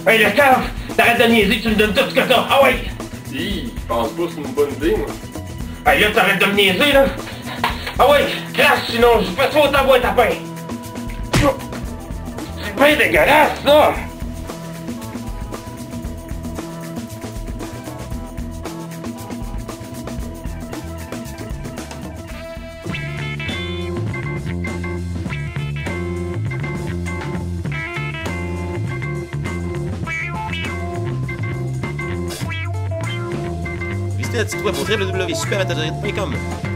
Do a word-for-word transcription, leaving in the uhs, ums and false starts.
Hey, le cave! T'arrêtes de niaiser, tu me donnes tout ce que t'as! Ah ouais! Hi, je pense pas que c'est une bonne idée, moi. Hey, là, t'arrêtes de me niaiser, là! Ah ouais! Crache, sinon je fais sauter ta boîte à pain! C'est bien dégueulasse, ça! Visitez notre site web au w w w point super internet point com.